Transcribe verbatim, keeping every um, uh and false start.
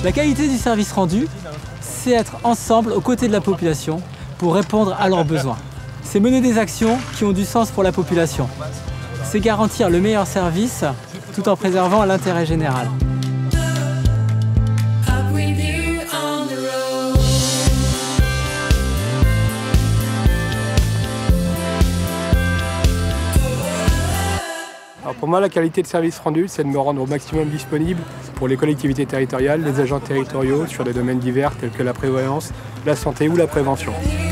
La qualité du service rendu, c'est être ensemble aux côtés de la population pour répondre à leurs besoins. C'est mener des actions qui ont du sens pour la population. C'est garantir le meilleur service tout en préservant l'intérêt général. Alors pour moi, la qualité de service rendu, c'est de me rendre au maximum disponible pour les collectivités territoriales, les agents territoriaux sur des domaines divers tels que la prévoyance, la santé ou la prévention.